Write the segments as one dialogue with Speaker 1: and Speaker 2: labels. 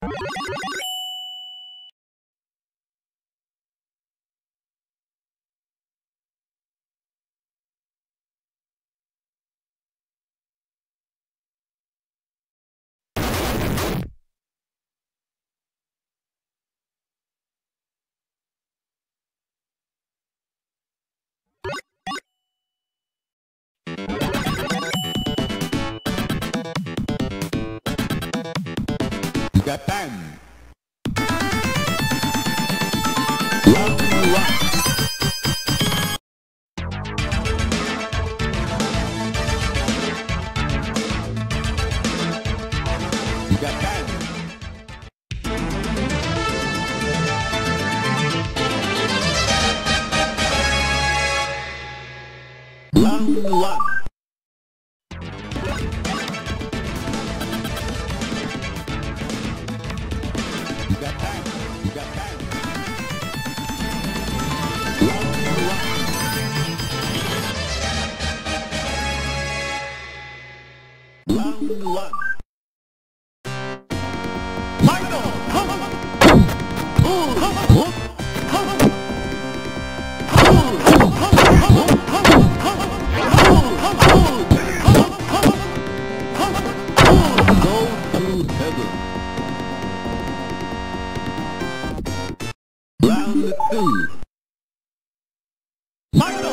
Speaker 1: Japan. Round one. Japan. Round one. Japan. Japan. Round one. Final. Go to heaven. Round two. Final.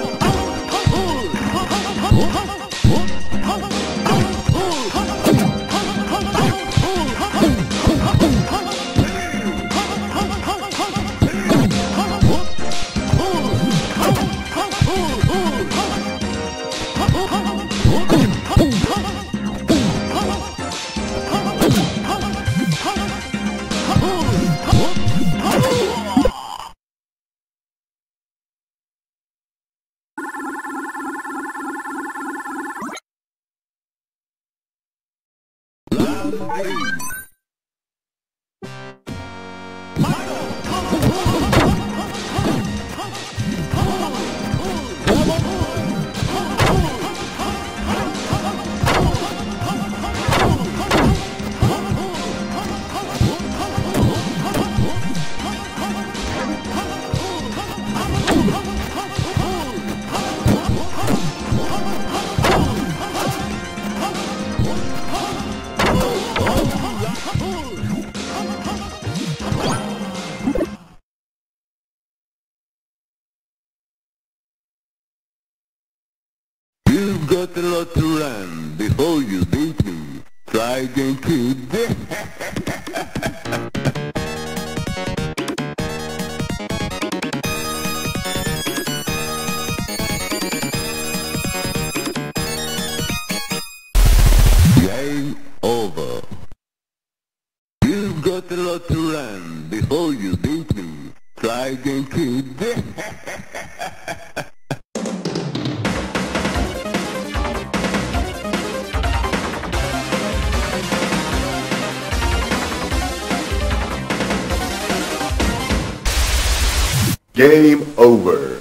Speaker 1: You've got a lot to learn before you beat me. Try Genkisan. Game over. You've got a lot to learn before you beat me. Try Genkisan.
Speaker 2: Game over.